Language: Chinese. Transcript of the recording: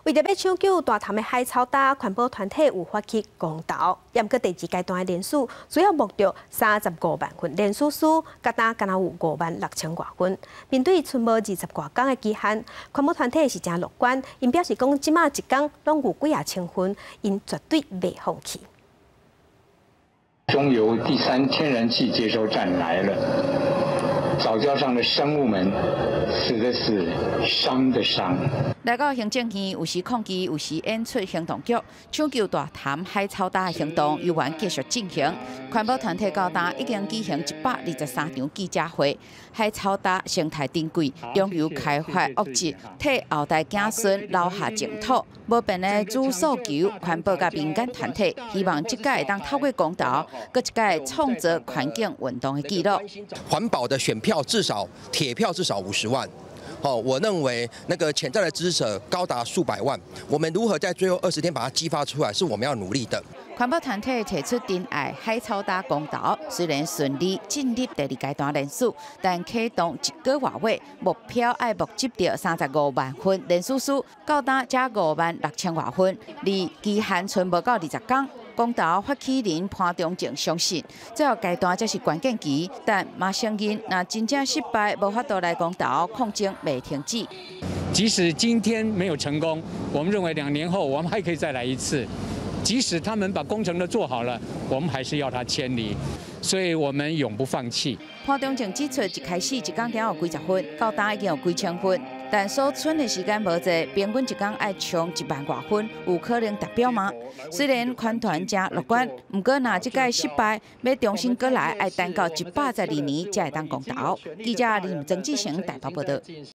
为着要抢救大潭的海草搭，环保团体有发起公投，验过第2阶段的人数，主要目标35万份连署数，甲单敢若有56000多份。面对剩无20多天的期限，环保团体是真乐观，因表示讲即马一天拢有几千份，因绝对袂放弃。 中油第3天然气接收站来了，藻礁上的生物们死的死，伤的伤。 来到行政院，有时抗议，有时演出行动局，抢救大潭海草搭的行动依然继续进行。环保团体到今已经举行123场记者会。海草搭生态珍贵，拥有开发物质，替后代子孙留下净土。无变的主诉求，环保甲民间团体希望这届会当透过公投，搁一届创造环境运动的记录。 环保的选票至少铁票至少50万。我认为那个潜在的支持者高达数百万。我们如何在最后20天把它激发出来，是我们要努力的。 环保团体提出珍爱海草搭公投，虽然顺利进入第2阶段人数，但启动1个月尾，目标要募集到35万份人数数，到今才56000多份，离期限剩无到20天。公投发起人潘忠正相信，最后阶段才是关键期，但嘛承认，若真正失败，无法度来公投，抗争未停止。 即使今天没有成功，我们认为2年后我们还可以再来一次。即使他们把工程都做好了，我们还是要他迁离，所以我们永不放弃。 潘忠正指出，一开始一天有几十份，到今已经有几千份，但所剩的时间无济，平均一天要冲1万多份，有可能达标吗？虽然款团真乐观，不过若这届失败，要重新过来，要等到112年才会当公投。记者林曾志成台北报道。